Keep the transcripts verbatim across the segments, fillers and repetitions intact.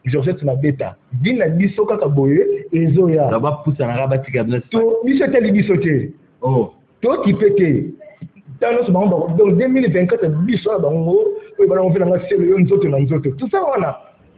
Georgette na beta dina biso kaka boye ezo ya là bas pousse na rabati kabla to biso teli biso te oh to kipete dans ce moment donc deux mille vingt-quatre biso la bango o ba on fait na selo yo nzoto na nzoto tout ça wana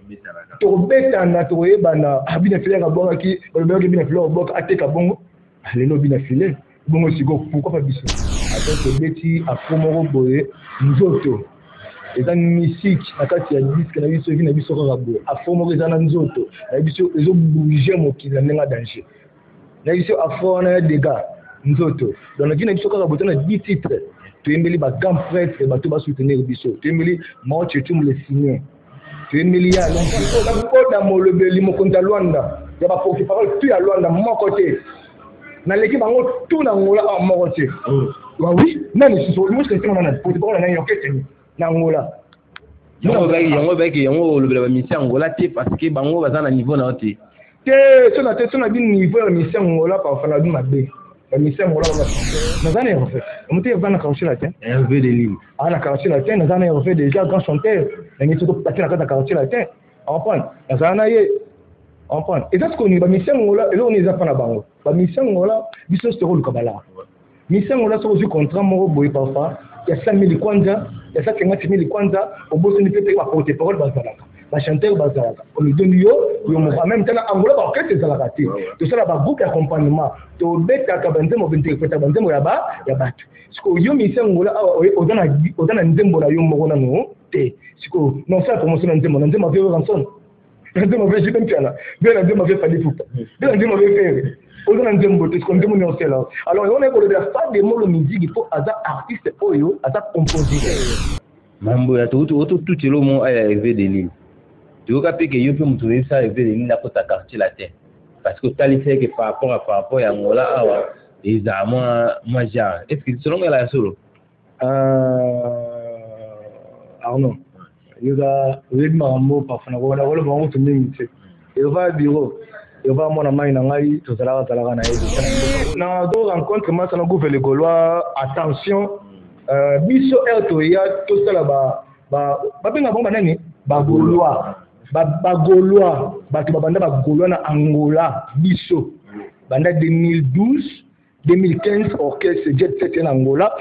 to beta na to yebana abina file ka bonga ki o be bina file o boka ateka bongo lelo bina file bongo siko pourquoi pas biso attends beti a promoro boye nzoto eza musique na kati ya disque na biso vi na biso kaka boye a promoro eza na nzoto na biso ezo bouger mokili na ndenga danger na biso a fond na dégâts nzoto donc vi na biso kaka boye na dix titres tu embeli ba grand prêtre ba to ba soutenir biso tu embeli mo chetum le signer tu embeli ya donc na ko da mo le beli mo konta Luanda ya ba porte parole tu ya Luanda mon côté na l'équipe bango tout na ngola en mon côté oui nani siso moi je suis na porte parole na yokete na ngola yango ba yango ba yango le bela mission ngola te parce que bango baza na niveau na ote te so na te so na bi niveau ya mission ngola pa fa na bi mabe la mission ngola ba na zana en fait on te va na carocher la tête Hervé de Lille ah na carocher la tête na zana en fait déjà grand chanteur na ngi to partir na carocher la tête on prend na zana ye on prend et ça ce qu'on ba mission ngola et là on est pas na bango ba mission ngola biso c'est rôle kabala mission ngola so aussi contrat mo boy parfois il y a cinq mille kwanza il y a cinquante mille kwanza au boss ni peut-être pas porter parole bazalaka ba chanteur bazalaka on lui donne yo yo mo en même temps angola ba orchestre zalaka te to ça ba groupe d'accompagnement to beta ka banze mo interpréter banze mo ya ba ya batu siko yo mission ngola ozana ozana nzembo na yo mo na no te siko non ça promotion na nzembo na nzembo vio ranson nzembo vio je kampiana bien nzembo vio fali fupa bien nzembo vio faire ozana nzembo te siko nzembo ni osela alors on est pour le faire des mots de musique il faut aza artiste oyo aza compositeur mambo ya to to to to lo mo aya Hervé de Lille tu vois que yo peut me trouver ça Hervé de Lille la côte à quartier la terre parce que tu as fait que par rapport à par rapport à Angola awa les moi moi genre est-ce que selon la solo euh Arnaud il va read mambo par fana wala wala bango to mingi il va bureau il va mon amai na ngai to zala zala na yebi na do rencontre ma sana gouverne gaulois attention euh biso erto ya to sala ba ba ba benga bomba nani ba gaulois ba ba gaulois ba to banda ba gaulois na Angola biso banda deux mille douze deux mille quinze orchestre jet set en Angola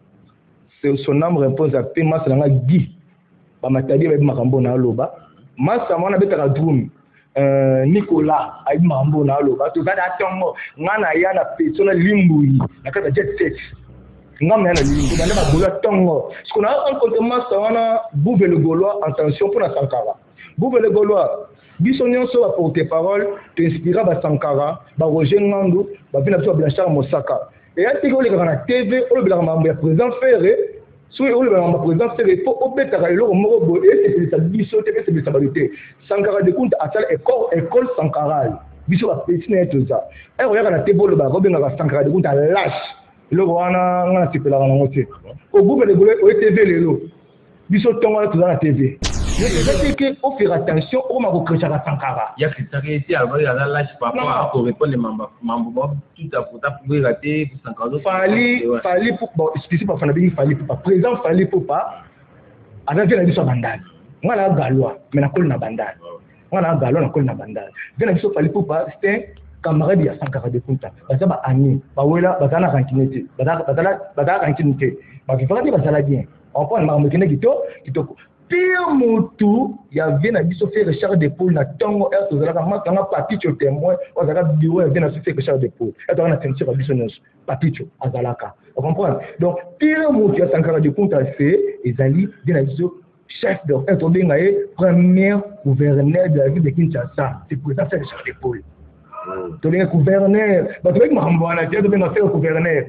c'est son nom répond à paiement c'est nga Guy ba matadi ba makambo na loba masa mwana betaka drum euh Nicolas ay makambo na loba to zada tongo ngana ya na persona limbui na kata jet set ngam na limbu banda ba gaulois tongo ce qu'on a rencontré masa wana Bouve le Gaulois attention pour la Sankara Bouve le Gaulois biso nyonso ba porter parole te inspira ba Sankara ba Roger Ngandu ba vina biso Blanchard Mosaka et ya tiko le kana T V o le bla mambo ya président Ferré so o le bla mambo président Ferré faut obeta ka lo mo bo et c'est ça biso te c'est ça balité Sankara de compte à école école Sankara biso ba petit na tout ça et o ya kana T V le ba robenga ba Sankara de compte à lâche le wana ngana tipela kana ngote o Bouve le Gaulois o T V lelo biso tonga tout na T V c'est que faut faire attention au mako créer la Sankara il y a que ça qui était avant il y a la lâche par rapport pour répondre les membres membres tout à pour pouvoir rater pour Sankara fallait fallait pour bon spécifique pour faire fallait pour pas présent fallait pour pas avant que la biso bandal moi la galois mais na kol na bandal moi la galois na kol na bandal bien biso fallait pour pas c'était camarade ya Sankara de Kunta baza ba ami ba wela baza na continuité baza baza baza continuité ba fera di baza la bien on prend ma mekene kito kitoko pire motu ya vient biso faire recherche d'épaule na tongo er to zala kama kama papicho témoin o zala bureau vient na faire recherche d'épaule et on a tenté sur biso nyonso papicho azalaka vous comprenez donc pire motu ya Sankara de Kunta fait ezali vient biso chef de er to benga e premier gouverneur de la ville de Kinshasa c'est pour ça faire recherche d'épaule to benga gouverneur ba to benga mambwana to benga faire gouverneur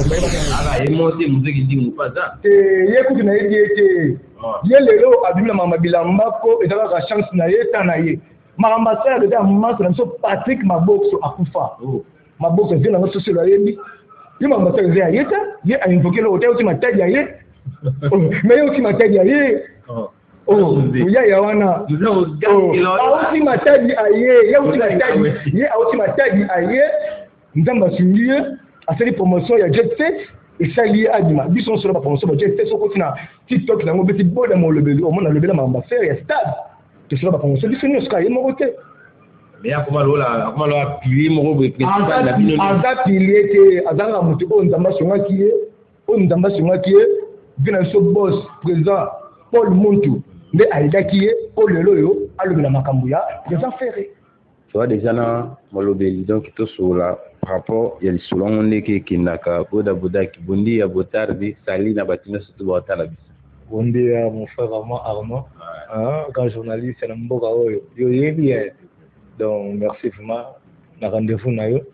ah et monter musique dit ou pas ça eh yekuti na yete ye lelo abimela mama bilamba ko ezala ka chance na ye tana ye maramba ça de ta maman so Patrick Mabokso akufa Mabokso vient na social la yebi ye mama ça vient yeta ye a invoqué le hôtel aussi matadi ye mais ye aussi matadi ye oh ya ya wana aussi matadi ye ye aussi matadi ye aussi matadi ye ndamba singie a fait promotion ya jet set et ça lié à Dima biso sur la promotion jet set so continue TikTok na ngobeti boda mo lebeli o mona lebela mamba faire ya stade tosala bakongo so biso nyonso ka ye moko te mais akoma lola akoma lola pilier moko boye principal na bino aza pilier te azalaka moto oyo nzambe asongaki ye oyo nzambe asongaki ye vi na biso boss président Paul Muntu nde ayedaki ye po lelo oyo alobela makambo ya président Ferré soa déjà na molobeli donc tosola par rapport ya lisolo yango ndenge ekendaka bodabodaki bondi ya botardi sali na bato nyonso to baotala biso bondi ya mon frère Armand Arnaud grand journaliste na mboka oyo yo yebi ye donc merci vraiment na rendez-vous na yo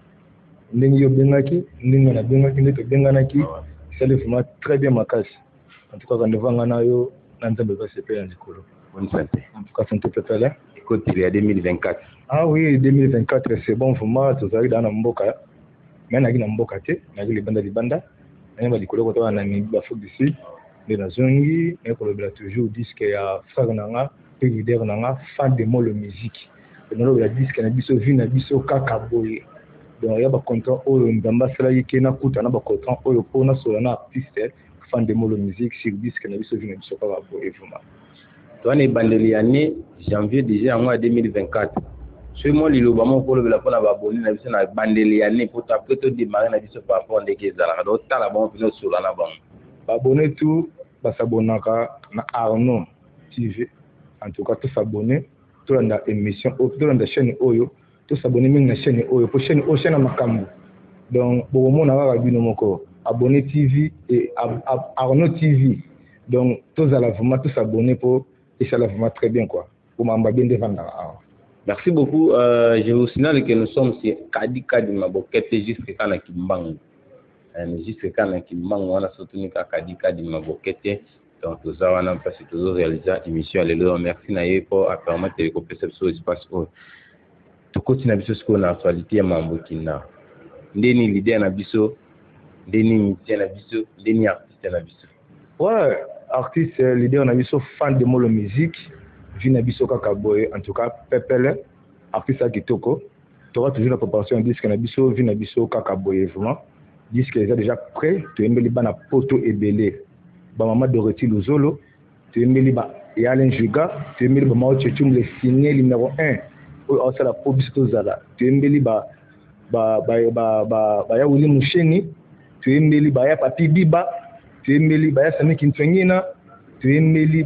ndenge yo bengaki ndenge na bengaki nde tobenganaki sali vraiment très bien makasi en tout cas rendez-vous nga na yo na nzambe ba sepe ya nzikolo bonne santé en tout cas santé pepele écoute il y a deux mille vingt-quatre ah oui deux mille vingt-quatre c'est bon vraiment tozali dans na mboka mais na na mboka te na libanda libanda na ba likolo ko na ni ba fo d'ici de na zongi et ko le toujours disque ya frère nanga pe leader nanga fan de molo musique no la disque na biso vi na biso kaka boye donc ya ba contrat oyo ndamba sala yike na kuta na ba contrat oyo po na sola na artiste fan de molo musique sur disque na biso vi na biso kaka boye vraiment toi ne bandeli année janvier déjà en mois deux mille vingt-quatre ce mois liloba mo ko le la pona ba boni na biso na bandeli année pour ta peut démarrer na biso par rapport ndeke ezala donc tala bon pino sola na bon ba bonné tout ba s'abonnaka na Arnaud T V en tout cas tout s'abonner tout dans émission tout dans la chaîne oyo tout s'abonner même na chaîne oyo pour chaîne o chaîne makambo donc pour mo na ba bino moko abonné T V et Arnaud T V donc tous à la vraiment tout s'abonner pour et ça la vraiment très bien quoi pour m'amba bien devant. Merci beaucoup. Euh, je vous signale que nous sommes sur Kadi Kadi Mabokete jusqu'à quand Kimbangu. Jusqu'à quand Kimbangu on a soutenu Kadi Kadi Mabokete. Donc tout ça on a passé toujours réaliser émission à l'élo. Merci naïe pour permettre de compléter ce espace où tout continue à biso ce qu'on a actualité à Mambokina. Ndeni l'idée na biso, ndeni musicien na biso, ndeni artiste na biso. Ouais, artiste leader na biso fan de molo musique. Vina biso kaka boye en tout cas pepele artiste kitoko tu auras toujours la préparation disque na biso vina biso kaka boye vraiment disque est déjà prêt tu embeli bana poto ebele ba mama Dorothy Luzolo tu embeli ba Yalen Juga tu embeli ba Mao Tchum le signé numéro un au ça la publicité zala tu embeli ba ba ba ba ba ya Willy Musheni tu embeli ba ya Papi Biba tu embeli ba ya Sami Kintsengina tu embeli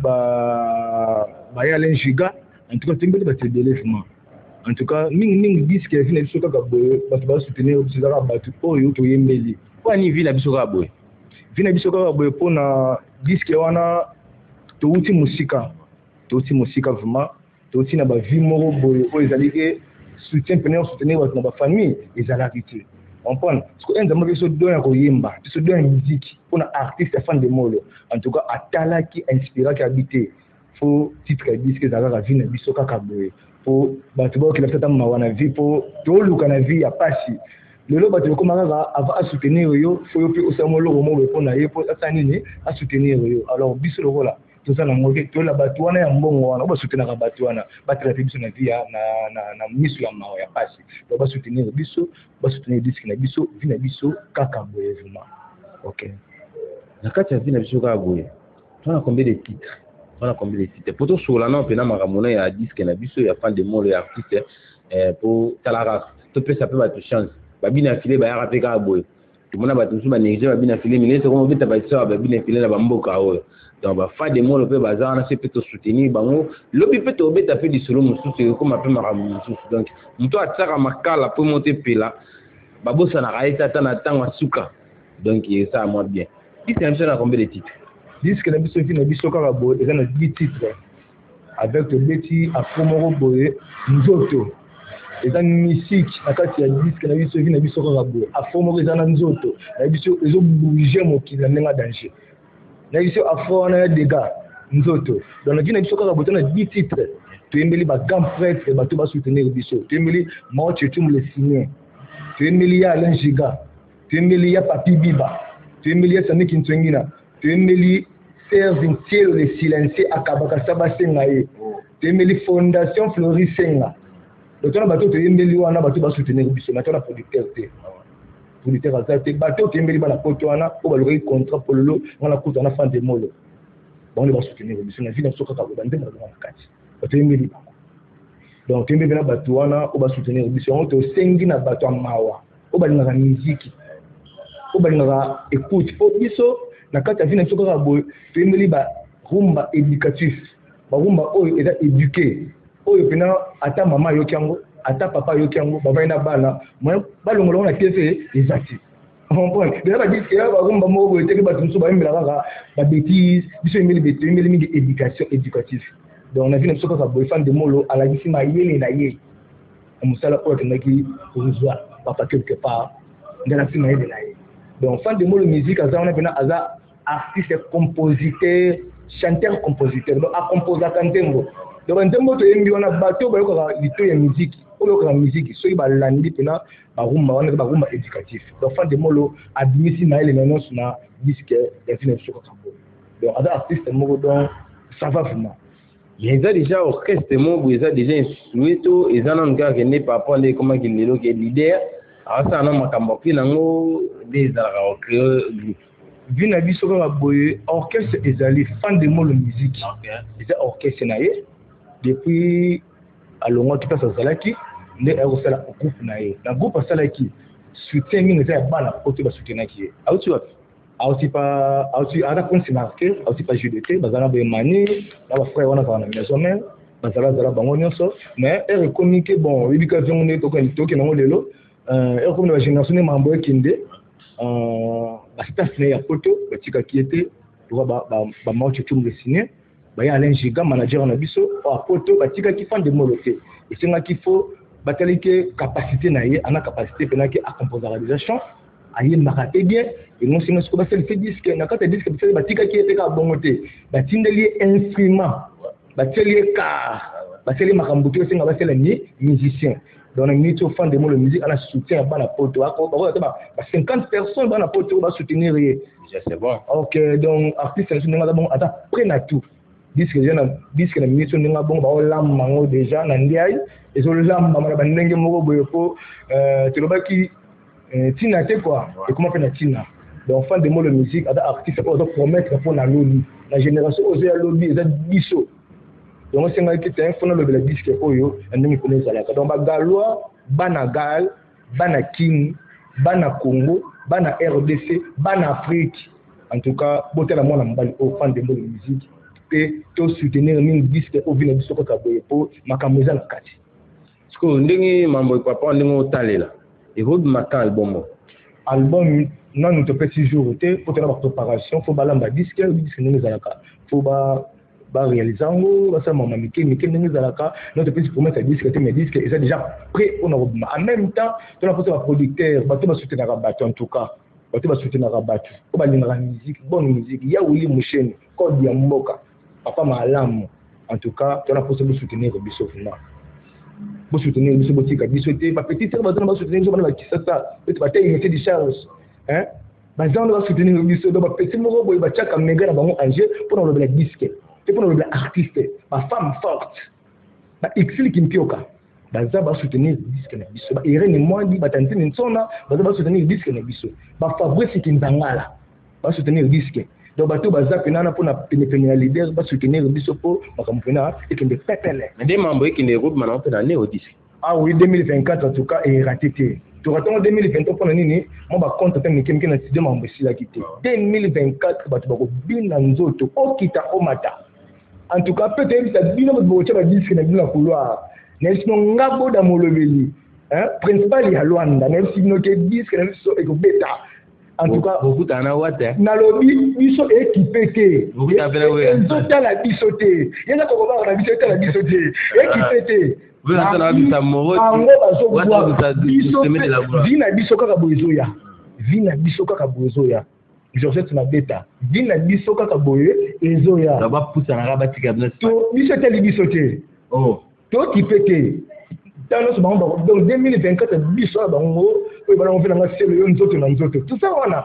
ba Bayalen Juga en tout cas tu peux te déléfement en tout cas ning ning disque vina biso kaka boye bato ba soutenir biso kaka bato oyo to yembeli kwa ni vina biso kaka boye vina biso kaka boye pona disque wana to uti musika to uti musika vraiment to uti na ba vie moko boye oyo ezali ke soutien pena soutenir bato na ba famille ezalaki te on prend parce que enza moko biso do ya koyemba biso do ya musique pona artiste fan de molo en tout cas atalaki inspiré ki habité pour titre disque za kaka vie na biso kaka boye pour bato bao kila tata mawana vie pour to luka na vie ya pasi lelo bato ko maka ava soutenir yo fo yo pe osamolo ko mo po na ye po atani ni a soutenir yo alors biso lo la to ça na ngoke to la bato wana ya mbongo wana ba soutenir ka bato wana ba traiter biso na vie na na na misu ya mawa ya pasi ba soutenir biso ba soutenir disque na biso vie na biso kaka boye vraiment OK na kati ya vie na biso kaka boye tu as combien de titres on a combien de titres pour tout sur la non pena makamona ya disque na biso ya fan de molo ya artiste euh pour talara to peut ça peut ba chance ba bina filé ba ya rapé ka boy tout mona ba tout ba négliger ba bina filé mais c'est comment vite ba ça ba bina filé na ba mboka o donc ba fan de molo peut ba za na c'est peut soutenir bango lobi peut to beta fait du solo mususu comme appelle maramu mususu donc mto atsaka makala pour monter pela ba bossa na raita tana tanga suka donc ça moi bien si c'est un seul à combien de titres disque na biso vina biso kaka boye eza na dix titres avec le beti afomoro boye nzoto eza musique na kati ya disque na biso vina biso kaka boye afomoro eza na nzoto na biso ezo bouger mokili na ndenga danger na biso afona ya dégâts nzoto donc na vina biso kaka boye na dix titres tu embeli ba grand prêtre bato ba soutenir biso tu embeli Mao Tchum le signé tu embeli ya Alain Giga tu embeli ya Papi Biba tu embeli ya Sami Kintsengina tu embeli Serge Cielo le silencieux akabaka saba sengaye tu embeli Fondation Floris Senga donc on a bateau tu embeli wana bato ba soutenir biso na tona producteur te producteur azate bateau tu embeli bana poto wana po baloki contrat pololo wana kuta na fan de molo bon les ba soutenir biso na vie na soka ka ba ndema na kati otoyembeli donc toyembeli na bato wana oyo basoutenir biso yango tosengi na bato ya mawa oyo balingaka miziki oyo balingaka écoute po biso na kati ya vi na biso kaka boye toyembeli barumba éducatif barumba oyo eza éduqué oyo mpena ata mama ayoki yango ata papa ayoki yango bavai na bana balongolongo na piese eza te comprendre déjà badiske ya barumba moko boye teke bato mosusu bayembela kaka babétise biso yembeli mingi éducation éducatif donc na vi na biso kaka boye fan de molo alakisi mayele na ye na mosala oyo akendaki kozwa papa quelque part nde alakisi mayele na ye donc fan de molo musique aza wana mpena aza artiste compositeur chanteur compositeur donc akomposaka ntembo donc ntembo toyembi wana bato bayokaka lito ya musique oyo bayokaka musique soki balandi mpena barumba wana eza barumba éducatif donc fan de molo abimisi mayele na nyonso na disque ya vi na biso kaka boye donc aza artiste moko donc ça va vraiment mais eza déjà orchestre moko eza déjà instrué to eza nanu kaka kende par rapport nde ekomaki lelo ke leader awasala na makambo apui nango nde ezalaka ocréo vi na biso kaka boye orchestre ezali fan de molo musique eza orchestre na ye depuis alongwaki place azalaki nde ayakosala groupe na ye na groupe asalaki soutien mingi eza ya bana oyo basoutenaki ye auti wapi auti pa auti aza prince marqué auti pa jude te bazala boye mani na bafrère wana azala na maison mère bazala azala bango nyonso mais ere ekomi ke bon oyebi ka zongo nde tokende nango lelo ere ekomi na bagénération nde makambo ekende bastaff na ye ya poto batikaki ye te loka bamauti otunga esigne baya Alain Giga manager na biso a poto batikaki fan de molo te esengaki fo batalike capacité na ye ana capacité penaki a composer déjà chant aye makate bien et non singa siko basali fait disque na kata disque basali batikaki ete ka bongo te batindeli instrument bateli car basali makambo te senga basali ni musicien donc ni to fan de molo musique ana soutien ba na poto ako ba cinquante personnes ba na poto ba soutenir ye déjà c'est bon OK donc artiste na bon ata près na tout disque déjà na disque na mission ninga bon ba olam mango déjà na ndiayi ezo lamba mara bandenge moko boye po euh telobaki tina te quoi et comment faire na tina donc fan de molo musique ada artiste ko promettre pour na lobby la génération ozo ya lobby eza biso donc c'est ngai te fona lobby la disque oyo ndenge pone zalaka donc ba galwa bana gal bana king bana Congo bana R D C bana Afrique en tout cas botela mwana mbali au fan de molo musique et to soutenir min disque au vina biso ka boye po makambo za nakati siko ndenge mambo papa ndenge otalela et road matin album album non nous te petit jour te pour te la préparation faut balamba disque disque ndenge zalaka faut ba ba réaliser ngo ba sa mama mike mike ndenge zalaka notre petit pour mettre disque te mais disque est déjà prêt pour nous en même temps to la poste ba producteur ba to ba soutenir bato en tout cas ba to ba soutenir bato ko ba linga musique bonne musique ya Willy Musheni code ya mboka papa malamu en tout cas tu as la possibilité de soutenir biso vraiment pour soutenir biso botika biso te ba petit sœur ba ba soutenir biso ba kisasa tu ba tailler c'est des charges hein ba gens va soutenir biso do ba petit moko boy ba chaka mega na bango angé pour le disque et pour le artiste ba femme forte ba exil kimpioka ba za ba soutenir disque na biso ba Irene Mwandi ba tantine nsona ba za ba soutenir disque na biso ba Fabrice Kinzangala ba soutenir disque donc bato baza penana pour na penepene leader ba soutenir biso po makamupena ekende pepele mais des membres ekende groupe maintenant pe na né au disque ah oui deux mille vingt-quatre en tout cas et raté tu raton deux mille vingt-trois pour nini moi ba compte pe mike mike na studio mambo sila kité deux mille vingt-quatre bato bako bina nzoto okita omata en tout cas peut-être ça bino bo tcha ba disque na bino couloir na sino ngabo da molobeli hein principal ya Luanda même si no ke disque na so eko beta en tout cas beaucoup d'ana water na lobby biso équipé té beaucoup d'apela ouais nzota la biso té yena ko ba na biso té la biso té équipé té vous avez na bisa moro ango bazo kwa biso vina biso kaka bozo ya vina biso kaka bozo ya Georgette na beta vina biso kaka boye ezo ya ba poussa na rabatika to biso té li biso té oh to équipé té dans ce moment donc deux mille vingt-quatre biso bango oyo bana on fait na selo yo nzoto na nzoto tout ça wana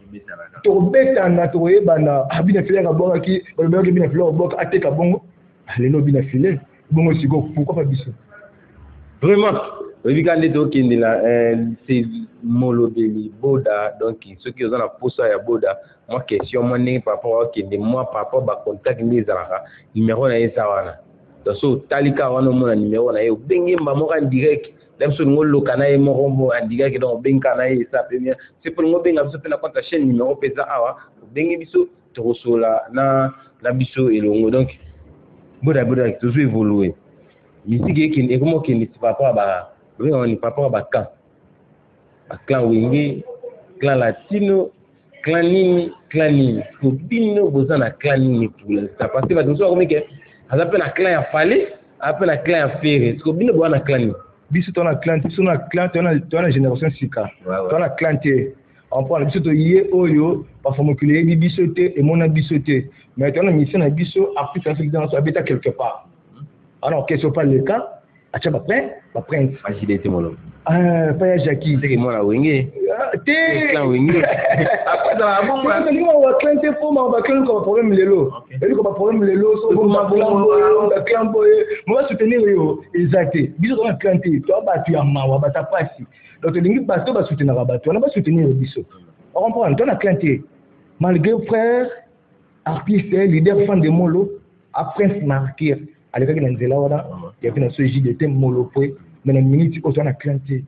to beta na to yebana abina file ka bonga ki ba bonga bina file boka ateka bongo lelo bina file bongo siko pourquoi pas biso vraiment oyebi ka nde tokende la c'est molobeli boda donc soki oza na posa ya boda moi question moi ndenge par rapport okende moi par rapport ba contact nde ezalaka numéro na ye eza wana donc so talika wana mona numéro na yo bengi mba mo en direct dem so ngolo kana e mo rombo en direct donc bengi kana e ça premier c'est pour ngo benga biso pena konta chaîne numéro pesa awa bengi biso to sola na na biso elongo donc boda boda toujours évoluer musique qui est comme qui ne pas pas ba oui on n'est pas pas ba clan ba clan wingi clan latino clan nini clan nini ko bino bozana clan nini pour ça parce que ba donc comme que ça s'appelle un clan à fallait appelle un clan à faire ko bino bozana clan nini biso tona clan biso na clan tona tona génération sika tona clan te on prend biso to yé oyo ba formuler di biso te et mona biso te mais tona mission na biso Afrique Afrique dans so habita quelque part. Alors, qu'est-ce que pas le cas? Ah, bah, après, bah, prince. Ah, j'ai été mon Ah, pas Jackie. C'est que moi, la wingé. T'es. La wingé. Après, dans la bombe, là. On va clanter pour moi, on va clanter comme problème les lots. Et lui, comme problème les lots, on va clanter. Moi, je soutenir yo. Exact. Bisous, on va clanter. Toi, bah, tu as ma, on va ta passe. Donc, tu dis, bah, tu vas soutenir la bateau. On va soutenir le bisou. On comprend, on a clanté. Malgré frère, artiste, leader, fan de Molo, après, marqué. À l'époque, il y avait un J D T molopé, mais la minute où on a clanté.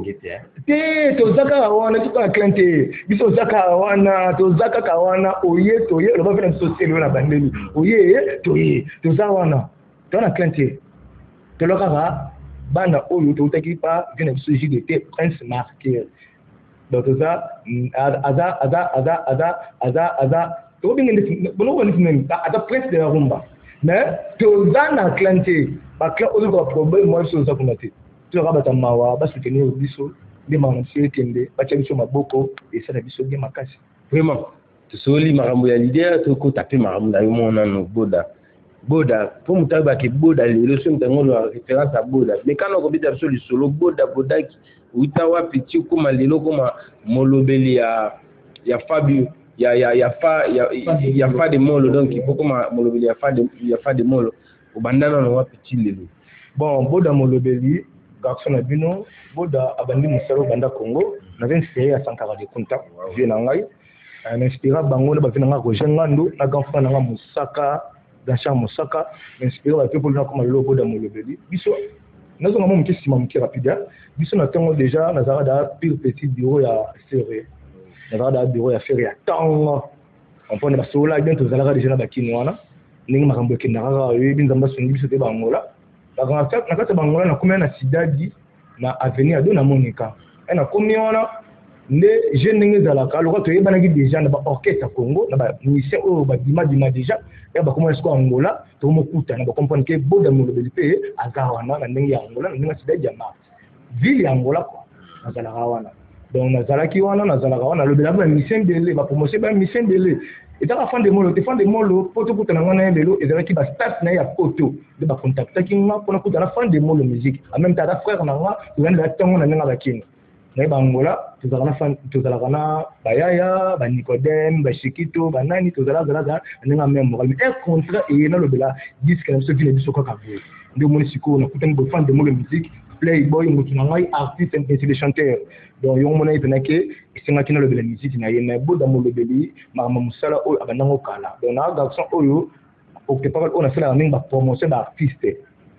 Té, to zaka wana, tu as clanté. Biso zaka wana, to zaka kawana, oye, toye, le va faire un social na bandeli. Oye, toye, to zawana. Tu as clanté. To lokara, bana oyo to taki pa, vient un J D T prince marqué. Donc ça, aza, aza, aza, aza, aza, aza. To bien le, bon on dit même, aza prince de la rumba. Mais tu as clanté, parce que tu as un problème, moi je suis en train de tu as un mawa, tu as soutenir le biso, des mananciers, tu as un maboko, et ça a biso bien makasi. Vraiment, tu sais, maramou ya leader, tu as tapé maramou ya mon boda. Boda, pour me dire que boda, les leçons de la référence à boda. Mais quand on regarde sur le solo, boda, boda, ou tawa petit, comme les locaux, molobeli ya Fabio. Il y a, il y a, il y a pas, il y a, il y a pas de molo, donc il faut comme molobeli, il y a pas de, il y a pas de molo. Au bandana, on va petit lélo. Bon, boda molobeli, garçon à bino, boda abandi musaro banda Congo, on avait une série à Sankara de Kunta, vieux nangai, un inspiré bango, on a fait un Roger Ngando, on a gagné un Moussaka, Gacha Moussaka, inspiré à tout pour nous comme le boda molobeli. Biso, nous avons un petit simon qui est rapide. Biso, nous avons déjà, nous avons un pire petit bureau à série. Nous avons un bureau à faire à temps. On prend des sola, bien tous les gens déjà dans Kinoana. Nous avons un Kinara, nous avons un Sungi, c'était Bangola. La grande fête, nous avons Bangola, nous avons combien de Sidadi, na avenir de Monica. Et nous avons combien de jeunes Zalaka, alors que nous avons déjà dans l'orchestre Congo, nous avons mission au Badima Dima déjà, et nous avons commencé à Angola, nous avons compris que Boda Molobeli à Gawana, nous avons Angola, nous avons Sidadi Yama. Ville Angola, nous avons Rawana. Donc, nous avons qui wana, nous avons wana, le belabo mission de l'é, ma promotion est mission de l'é. Et dans la fin de molo, tu fais des molos, pour tout le monde, et les gens qui va start na ya photo, de ba contacter qui n'a pour la fin de molo musique. En même temps, la frère na nga, tu viens de la temps na nga bakini. Na ba Angola, tu vas na fin, tu vas na Bayaya, ba Nicodème, ba Shikito, ba nani, tu vas là là là, na même moral. Mais un contrat et na le bela disque na so vile biso ka ka vu. De mon siko na kutan bo fan de molo musique. Playboy mutunangai artiste et des chanteurs donc yon mona ipenake isinga kina le bela musique na yena boda mo le beli mama musala o abanango kala donc na garçon oyo au quelque part on a fait la même promotion d'artiste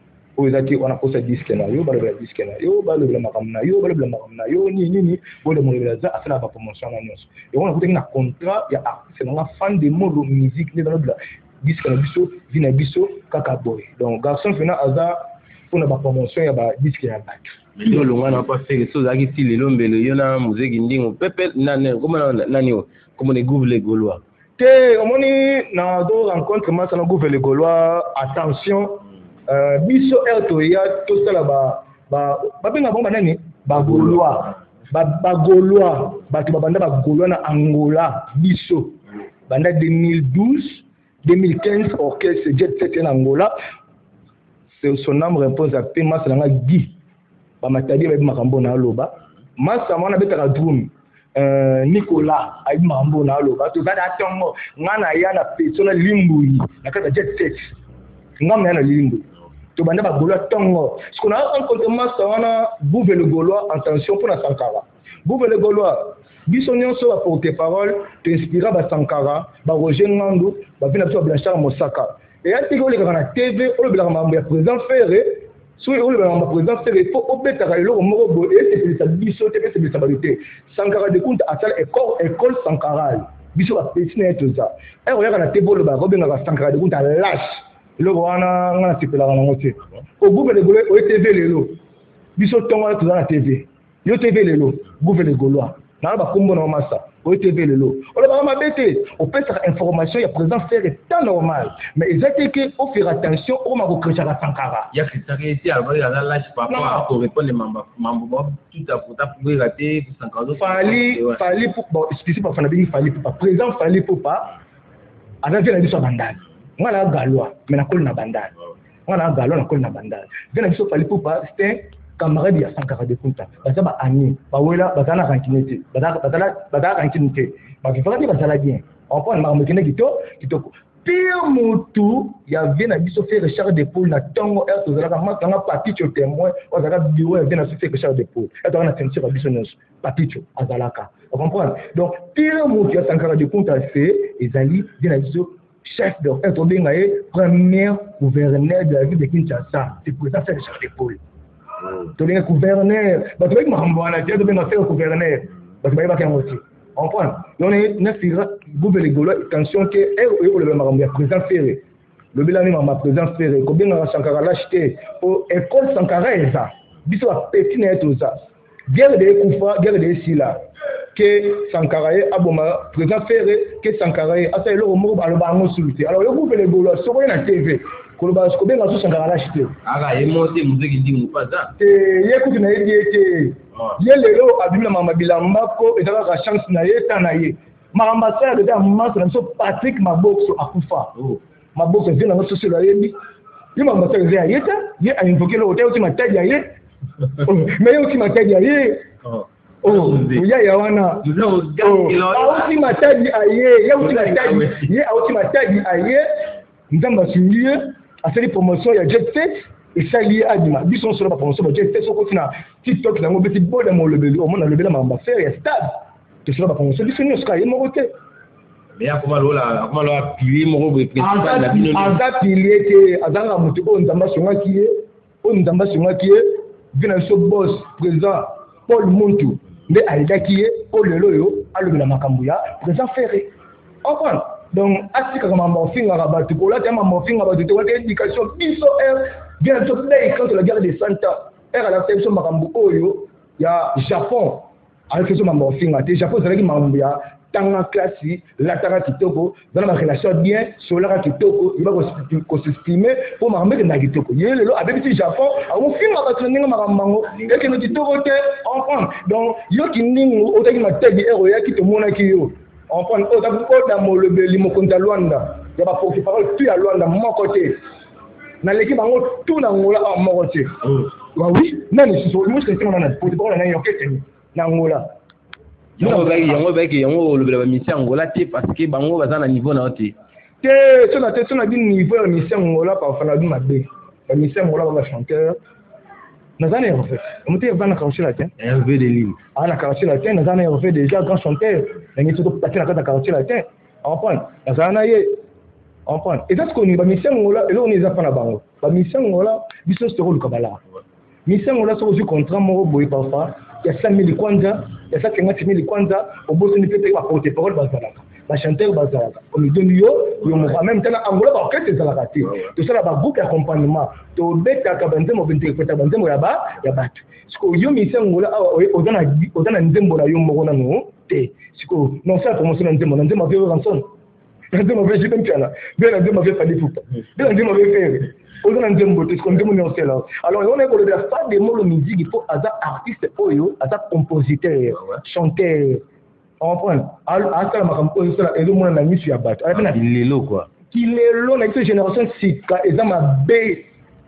o ezaki on a posé disque na yo ba le disque na yo ba le bela makamna yo ba le bela makamna yo ni ni ni boda mo le bela za a fait la promotion na nyonso et on a coûté un contrat ya artiste na fan de molo musique ne dans le bela disque na biso vina biso kaka boy donc garçon fina aza pour la promotion ya ba disque ya bac yo longa na pas faire chose aki ti lelo mbelo yo na musique ndingo pepe na na comme na ni comme les groupes les gaulois te omoni na do rencontre ma sana groupe les gaulois attention euh biso erto ya to sala ba ba ba benga bomba nani ba gaulois ba ba gaulois ba to banda ba gaulois na Angola biso banda deux mille douze deux mille quinze orchestre jet set en Angola. Son nom répond à Pema Salanga Guy. Ba matadi ba makambo na loba. Masa mwana betaka drum. Euh Nicolas ay makambo na loba. To za da tongo ngana ya na persona limbuyi. Na kata jet set. Ngam na limbuyi. To banda ba golo tongo. Ce qu'on a rencontré masa wana Bouve le Gaulois en tension pour la Sankara. Bouve le Gaulois. Biso nyonso ba porter parole, t'inspira ba Sankara, ba Roger Ngando, ba vina to Blanchard Mosaka. et ati ko le kana T V o le bela mambo ya président Ferré so o le bela mambo président Ferré faut obeta ka lo mo bo et c'est ça biso te c'est ça balité Sankara de compte à telle école école Sankara biso ba petit na tout ça et o ya kana T V le ba ko benga Sankara de compte à lâche le wana ngana tipela kana ngote o bube le golo o T V lelo biso tonga tout na T V yo T V lelo bube le goloa na ba kombo na massa o T V lelo o ba ma bête on peut faire information ya président faire temps normal mais exactement que on faire attention au ma recruter à Sankara il y a que ça qui est alors il y a la lâche papa pour répondre les membres membres tout à pour pour rater pour Sankara fali fali pour bon spécifique pour fanabi fali pour président fali pour pas avec la biso bandane moi la galwa mais na kol na bandane moi la galwa na kol na bandane vient la biso fali pour pas c'était camarade ya Sankara de Kunta baza ba ani ba wela bazana rankinete bazana bazana bazana rankinete ba kifaka ni bazala bien on prend ma mekene kito kito pire mutu ya vient na biso faire charge de poule na tongo er to zala ma tanga paticho témoin o zala biwo ya vient na faire charge de poule et on a senti ba biso nos paticho azalaka on comprend donc pire mutu ya Sankara de Kunta c'est ezali vient na biso chef d'orchestre to benga e premier gouverneur de la ville de Kinshasa c'est pour ça faire charge de poule to lenga gouverneur ba to ma mbwana je to benga faire gouverneur ba to ba ka ngoti on prend on est na fira gouverneur golo attention que e o le ma président Ferré le bilani ma président Ferré ko benga Sankara l'acheter au école Sankara eza biso ba petit na tout ça guerre de Kufa guerre de Sila que Sankara e aboma président Ferré que Sankara e asa le mo ba lo ba ngosulté alors le gouverneur golo so ko na T V koloba ko benga so Sankara l'acheter aga emote muziki ndi mupaza eh yekuti na yeke ye lelo abimla mama bilamba ko ezala ka chance na ye tana ye mama sa de mama so so Patrick Mabokso akufa Mabokso vina ngo so la yebi ye mama sa ze ayeta ye a invoquer le hôtel ultima taille ye mais ye ultima taille ye oh ya ya wana ultima taille aye ye ultima taille ye ultima taille aye ndamba singiye asali promotion ya Jet Set et ça lié à Dima bison sur la promotion de Jet Set so kotina TikTok na ngobeti boda mo lebeli o mona lebela mamba faire ya stade to sur la promotion bison ni ska yemo côté mais akoma lola akoma lola pili mo bo principal na bino anda pili ke azanga mutu ko ndamba songa kiye o ndamba songa kiye vina so boss président Paul Muntu nde aida kiye o lelo yo alobela makambu ya président Ferré on prend donc atika kama mafinga rabatu ko la tema mafinga rabatu to la éducation biso er bien to play quand la guerre des Santa er la tête so makambu oyo ya Japon avec so mafinga te Japon zalaki makambu ya tanga classe la tanga kitoko dans la relation bien sur la kitoko il va ko s'exprimer pour makambu na kitoko yelelo avec le Japon au finga ba tlinga makambango et que no kitoko te on prend donc yo kiningu otaki mategi ero ya kitomona kiyo on prend au d'abord dans mon lebeli mon compte à Luanda il y a pas pour parole plus à Luanda mon côté na l'équipe bango tout na ngola à mon côté oui même si so moi c'est qu'on a pour parole na yokete na ngola yango baki yango baki yango lebela ba mission ngola te parce que bango baza na niveau na ote te so na te so na bi niveau ya mission ngola pa fa na bi mabe ba mission ngola ba chanteur nazana en fait on était dans la quartier latin Hervé de Lille ah la quartier latin nazana en fait déjà grand chanteur ngi tout passer la quartier latin on prend nazana ye on prend et ça ce qu'on ba mission ngola et là on est pas na bango ba mission ngola biso storo lukabala mission ngola so aussi contrat mo boy parfois il y a cinq mille kwanza il y a cinquante mille kwanza au bout de peut-être pas porter parole bazalaka ba chanteur bazalaka on lui donne yo yo mo en même temps angola ba orchestre zalaka te to sala ba groupe accompagnement to beta ka banze mo binte ko ta banze mo ya ba ya batu siko yo mission ngola ozana ozana nzembo na yo mo na no te siko non ça promotion na nzembo na nzembo ve ranson nzembo ve jibe mpiana bien nzembo ve fali fupa bien nzembo ve faire ozana nzembo te siko nzembo ni osela alors on est pour le pas de molo musique il faut aza artiste oyo aza compositeur chanteur on prend à makambo oyo sala ezo mona na misu ya bato ala lelo quoi kilelo na cette génération sika eza mabe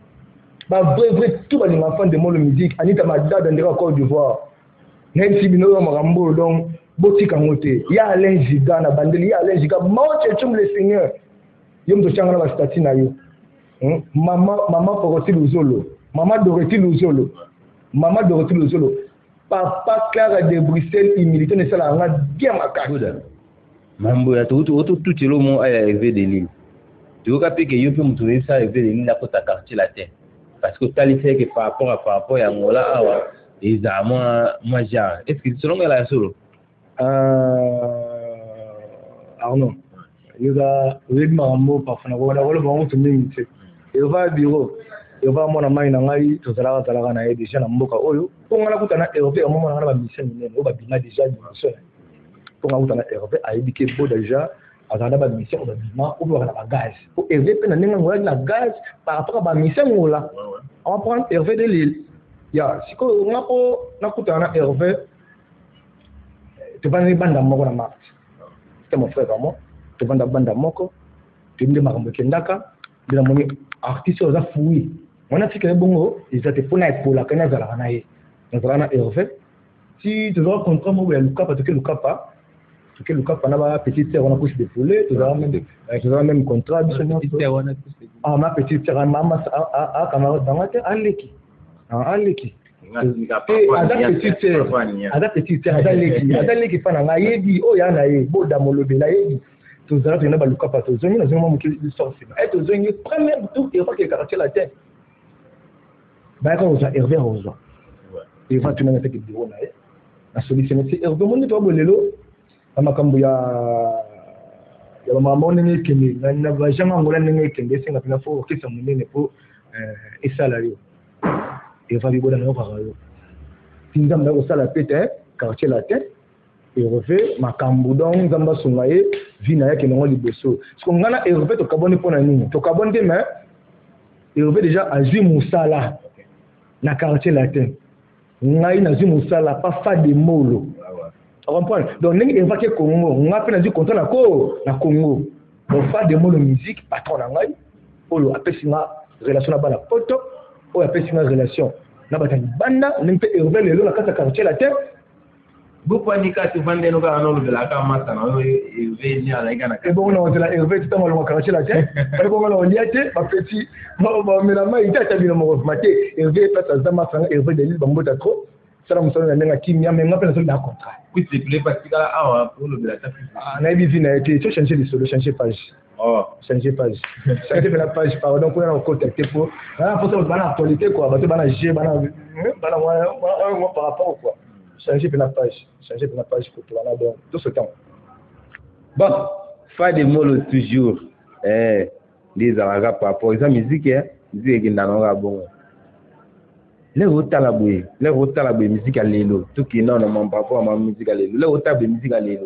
ba vrai vrai tout ba les enfants de molo musique anita madada ndeka Côte d'Ivoire même si bino makambo donc botika ngote ya Alain Giga na bandeli ya Alain Giga moche chum le seigneur yom to changa na statut na yo mama mama Dorothy Luzolo mama Dorothy Luzolo mama Dorothy Luzolo papa Clara de Bruxelles humilité ne sala nga bien makaka mambo ya tout tout tout le monde a Hervé de Lille Tu vois que yo pe mutu ça Hervé Delis là pour ta quartier latin. Parce que tu sais que par rapport à par rapport à Angola awa ils a moi moi genre est-ce que selon la solo euh Arnaud yoga wima mo pafana ko na ko ba mutu mingi te yo va bureau yo va mona mai na ngai to zala zala na ye déjà na mboka oyo ko ngala kutana Hervé mo mona ngala ba mission nene o ba bina déjà mission ko ngala kutana Hervé a indiqué beau déjà azana ba mission o ba bina o ba na gaz ko Hervé pe na nenga ngala na gaz par rapport à ba mission ngola on prend Hervé de Lille ya siko ngapo nakutana Hervé te bani banda moko na mat c'est mon frère moi te banda banda moko te ndé makambo kendaka bila moni artiste oza fouille mona tika bongo ils étaient pour na epola kana zala na ye zala na Hervé si tu dois contrat mo ya Lukapa to ke Lukapa to ke Lukapa na ba petite sœur on a couche de poulet tu dois même tu dois même contrat biso ah ma petite sœur mama a a camarade d'angate aleki ah aleki ada petite sœur ada petite sœur ada leki ada leki fa na yebi o ya na ye boda molobela yebi tu dois tu na ba Lukapa to zongi na zongi mo ki sorti et tu zongi premier tour et pas que quartier la tête ba ko za Hervé Rosa et va tu na te ki bureau na ye la solution c'est Hervé mon to bolelo amakambo ya ya mama onenge kende na na bajanga ngola ndenge kende singa pina fo kisa munene po eh esala yo et va bibola na okaka yo tinza mba osala pete quartier latin et refait makambo donc nzamba sunga ye vina yake ngo liboso parce que ngana Hervé to kabone pona nini to kabone te mais Hervé déjà azui musala na quartier latin ngai na azui musala pas fa de molo. Tu comprends? Donc, nous avons fait Congo. On a fait un contrat na Congo. On fait des mots de musique, patron d'angai. On a fait une relation avec la photo. On a fait une relation avec la banda. On a fait Hervé Lelo, la carte quartier la tête. Beaucoup de cas, tu vends des nouvelles en de la carte. Hervé ni à la Ghana. Et bon, on a la Hervé, tu t'en vas le quartier la tête. Et bon, on y a été, ma petite. Mais la main, il a été bien mon maté. Hervé fait sa zama, Hervé de l'île, bambo trop. Ça, on s'en a kimia, mais on a fait un contrat. Oui, c'est plus parce qu'il a pour le la tape. On a vu a été changer de solo, changer page. Oh, changer page. Changer la page par donc on a contacté pour ah pour ça on va actualité quoi, parce que bana G bana bana moi par rapport quoi. Changer la page, changer la page pour tout là donc tout ce temps. Bon, faire des mots toujours eh les aragas par rapport à la musique hein, musique qui n'a bon. Les rotalaboué, les rotalaboué musique à l'élo, tout qui non non par rapport à ma musique à l'élo, les rotalaboué musique à l'élo.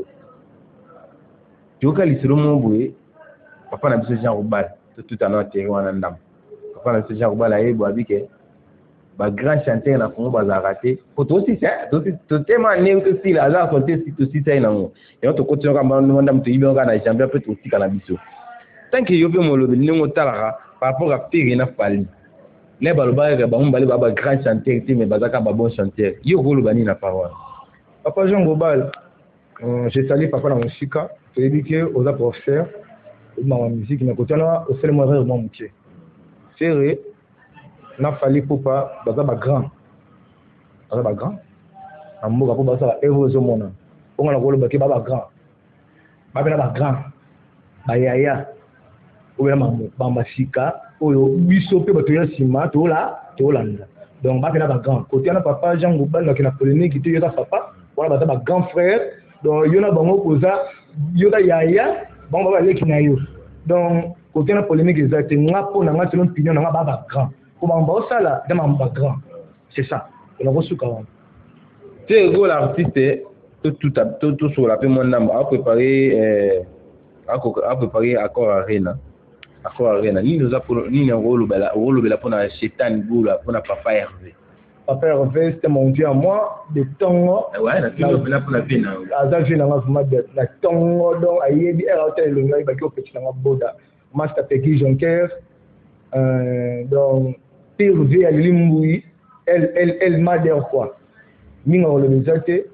Tu vois qu'il se remonte papa n'a besoin de Jean Roubal, tout à l'heure terre en andam. Papa n'a besoin de Jean Roubal à Ebo avec bah grand chanteur na Congo bazar raté. Pour toi aussi ça, tout tout tellement né que si la hasard côté si tout si ça non. Et on te continue comme on andam te ibe on na champion peut aussi cannabis. Tant que yo pe mo lo ni ngotala par rapport à Pire na Fali. Les balobas et bamou balé baba grand chanteur mais bazaka ba bon chanteur yo rolo bani na parole papa Jean Global j'ai salé papa dans musika tu dis que aux professeurs ma musique na côté là au fait moi vraiment métier c'est vrai n'a fallu papa baza ba grand baza ba grand amour pour baza évoluer mona on a rolo ba ke baba grand ba bela ba grand ba yaya ou bien bamba sika oyo biso pe bato ya sima to la to landa donc ba kana ba grand côté na papa Jean Global na kina polémique te yoka papa wala ba ba grand frère donc yona bango koza yoka yaya bango ba leki na yo donc côté na polémique exacte ngapo na ngati non pignon na ba ba grand ko ba mba sala de ba grand c'est ça on a reçu quand c'est gros l'artiste tout tout tout tout sur la pe mon nom a préparé euh a préparé accord arena accord arena ni nous a pour ni un rôle bela rôle bela pour na Chetan Boula pour na papa Hervé papa Hervé c'était mon dieu à moi de tongo ouais na tout bela pour la vie na aza vie na ma de la tongo donc ayebi era hotel le ngai ba ko petit na boda master Peggy Jonker euh donc Pire vie à Limboui elle elle elle m'a dit quoi ninga le misate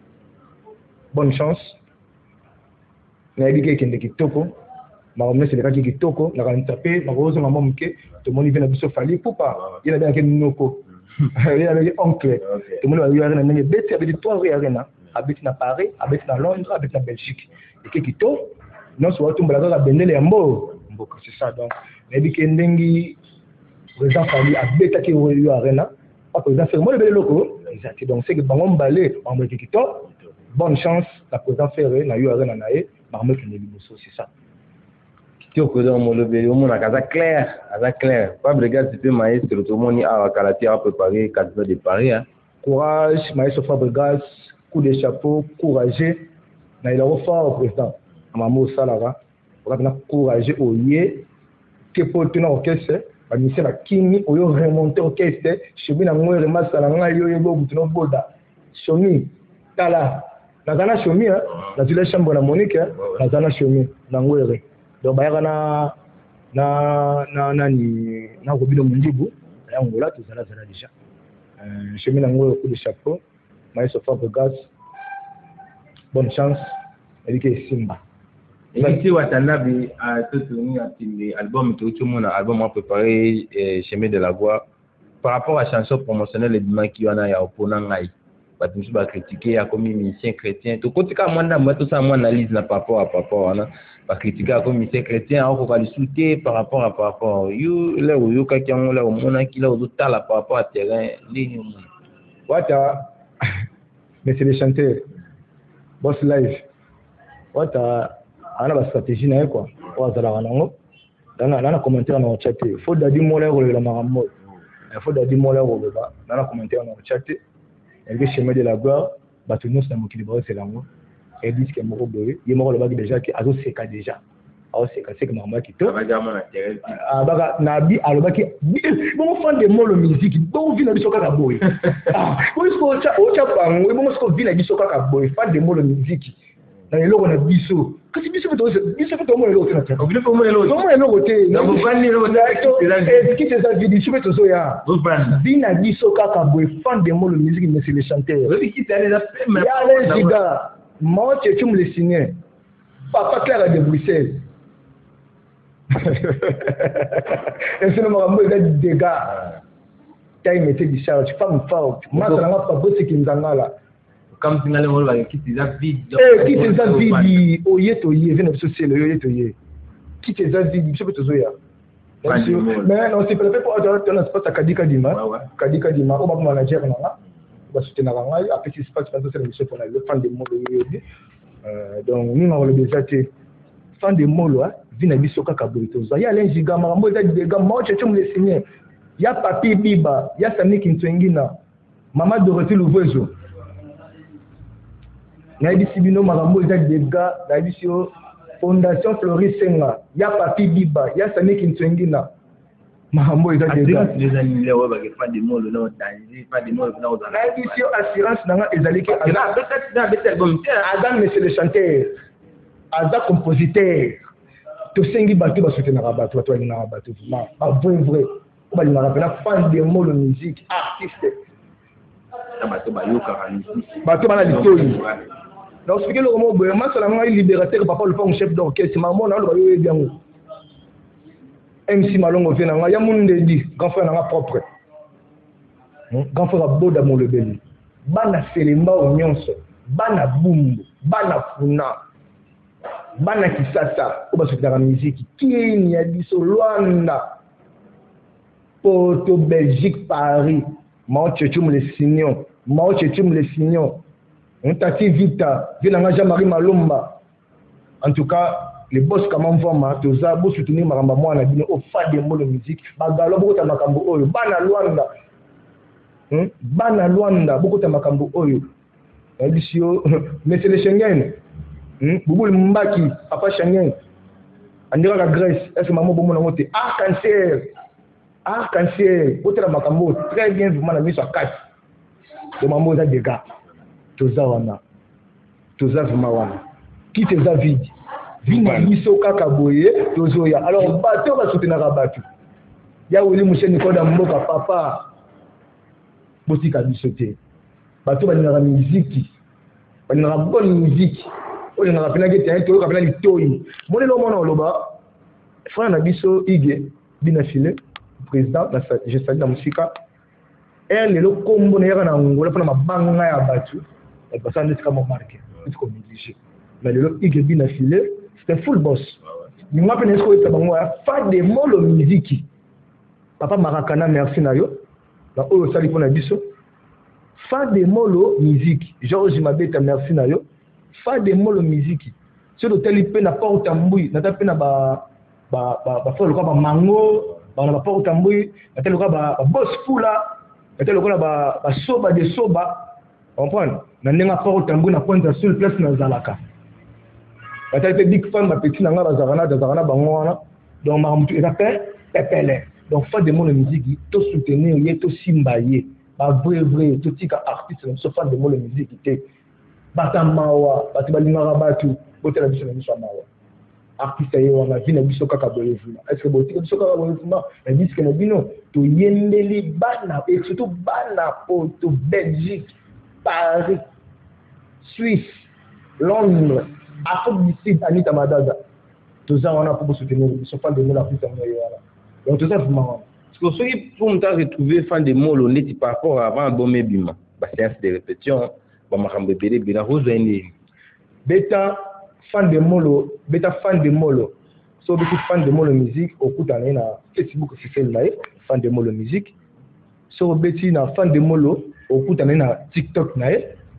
bonne chance na yebike kende kitoko maomne c'est le cas qui kitoko na kan tapé na rozo maman mke to moni vena biso fali pupa yena bien ke noko yena bien oncle to moni wa yena na beti abeti trois arena abeti na Paris abeti na Londres abeti na Belgique et ke kito non so watu mbala ka bendele yambo mboka. C'est ça. Donc, nayebi ke ndengi président Fali abetaki yo arena. Pas président Ferré. Moi le bel loko. Exact. Donc c'est que bango mbalé en mboka kito. Bonne chance la président Ferré na yo arena nae. Marmot qui n'est liboso, c'est ça. Tu as connu mon lobby, au monde à clair, à clair. Pas de gars, tu peux maïs, tout le monde a calaté à préparer quatre heures de Paris. Courage, maïs au Fabregas, coup de chapeau, courageux. Na il a offert au président. Maman Salara, on a courageux au yé, que pour tenir orchestre, la mission la kimi, au yo remonter orchestre, chemin à moi remas salanga yo yo bo butino boda. Chomi, tala. Na zana chomi hein, na zile chambre na Monique, na zana chomi, na ngwere. Donc bayaka na na na nani na kobino mundibu ya ngola to zala zala déjà euh chemin na ngwere coup de chapeau, maïs au Fabregas. Bonne chance, avec Simba. Et si Watanabe a soutenu l'album, tout le monde a album préparé Chemin de la Voix. Par rapport à la chanson promotionnelle, les demandes qui en a eu au Ponangaï, parce que je vais critiquer comme musicien chrétien. Tout côté quand moi, tout ça, moi analyse par rapport à par rapport à pas critiquer comme musicien chrétien, on va le soutenir par rapport à par rapport. You là où you quelqu'un là où mon qui là où tout là par rapport à terrain, ligne. Wata, mais c'est les chanteurs. Boss live. Wata, on a la stratégie na quoi. On a la rango. Dans la commentaire dans le chat. Faut d'adi moller le marambo. Il faut d'adi moller le bas. Dans la commentaire dans le chat. Elle veut chemin de la gloire. Batu nous na mokili ba c'est lango. Elle dit que moko boye. Il moko le bas déjà qui azo seka déjà. Azo seka c'est que maman qui te. Ah baka na bi aloba ki bon fan de molo musique. Bon vi na biso kaka boye. Ah, ko isko cha o cha bango. E bon isko vi na biso kaka boye. Fan de molo musique. Na eloko na biso. Kasi biso to biso to mo eloko na cha. O biso mo eloko. Mo eloko te. Na bo vani eloko na e ki te za vidi chube to so ya. Bo vani. Vi na biso kaka boye fan de molo musique mais c'est les chanteurs. Oui ki te aller la femme. Ya les gars. Moi tu tu me le signer. Papa Claire de Bruxelles. Et c'est le moment où il y a des dégâts. Quand il mettait du charge, femme forte. Moi, ça n'a pas bossé qui nous en a là. Comme tu n'as pas le qui t'es vide. Eh, qui t'es vide. Oye, toye, viens de se le oye, toye. Qui t'es vide, je peux te zoya. Mais non, c'est pas pour avoir un espace à Kadika Dima. Kadika Dima, on va manager là. On va soutenir la rangaille. Après, ce qui se passe, c'est l'émission pour le fan de Molo. Donc, nous, on va le déjà. Fan de Molo, vina biso kaka boitoza ya lengi gama mo eza de gama mo cheche mo le signer ya papi biba ya Samiki Ntwengina mama Dorothée Louvezo na bisi bino makambo eza de ga na biso fondation Floris Senga ya papi biba ya Samiki Ntwengina makambo eza de ga les animés wa ba ke pas de molo na danger pas de molo na ozala na biso assurance nanga ezali ke ada peut-être peut-être comme Adam monsieur le chanteur Ada compositeur to sengi bato ba soutenir bato bato na bato ma ba vrai vrai ba lina rapela fan de molo musique artiste na bato ba yoka musique bato bana litoi donc ce que le mot boy ma sala ngai libérateur papa le fond chef d'orchestre maman na lo ba yo bien M C Malongo vient na ya munde di grand frère na propre grand frère boda mo le beli bana selemba onyonso bana bumbu bana funa bana kisasa oba soutenir la musique Kenya biso Rwanda Porto Belgique Paris mao chechum le signon mao chechum le signon on tati vita vina Jean-Marie Malomba en tout cas les boss comment voma toza bo soutenir maramba mwana bino au fa de molo musique bagalo boko ta makambo oyo bana Rwanda hmm? bana Rwanda boko ta makambo oyo ebisio mais c'est le Schengen. Boubou Mbaki, Papa Chanyen, Andira la Grèce, est-ce que maman Boumou Namote, arc-en-ciel, arc-en-ciel, Otela Makambo, très bien, vraiment la mise à quatre. Le maman a des gars, Toza Wana, Toza Vumawana, qui te a vide, Vina Miso Kakaboye, Tozoya. Alors, bateau va soutenir à Batu. Ya Wili Mouché Nicolas Mboka, papa, Botika Bissoté. Bateau va dire la musique, va dire la bonne musique. On a rappelé que tu as été rappelé les toits. Mon élo mon oloba. Frère Nabiso Ige, binafile, président, je salue la musique. Elle est le combo n'era na Angola pour ma banga ya batu. Et parce que c'est comme marqué, c'est comme négligé. Mais le Ige binafile, c'était full boss. Moi, je suis fan de molo musique. Papa Marakana, merci Nayo. Dans Oyo Sali pour Nabiso. Fan de molo musique. Georges Mabeta, merci Nayo. Fan de molo musique. Si le tel peut n'a pas au tamboui, n'a pas na ba ba ba ba le ba mango, ba n'a pas au tamboui, n'a tel ba ba boss fula, n'a tel ba ba soba de soba. Comprendre? N'a n'a pas au tamboui, n'a point sur le place na zalaka. La tête big fan ma petite nanga bazarana bazarana bangwana donc ma mutu ezapé pepele donc fa de mon musique to soutenir yé to simbaye ba vrai vrai to tika artiste so fa de mon musique té batamawa batibalingara batu botela biso na biso mawa artiste yé wana vina biso kaka boye vula est-ce que botika biso kaka boye vula na disque na bino to yendeli bana et surtout bana po to Belgique Paris Suisse Londres Afrique du Sud, Anita Madaza. Tout ça, on a pour soutenir. Ils sont fans de mots la plus. Donc, tout ça, c'est marrant. Parce que pour me retrouver fan de mots, on est par rapport à avant bon mébima. Bah, séance de répétition, bah, ma rambe bébé, bien, rose et Beta, fan de molo, beta fan de molo. So, beta fan de molo musique, au coup d'année, na Facebook, c'est fait live, fan de molo musique. So, beta, na fan de molo, au coup d'année, na TikTok, na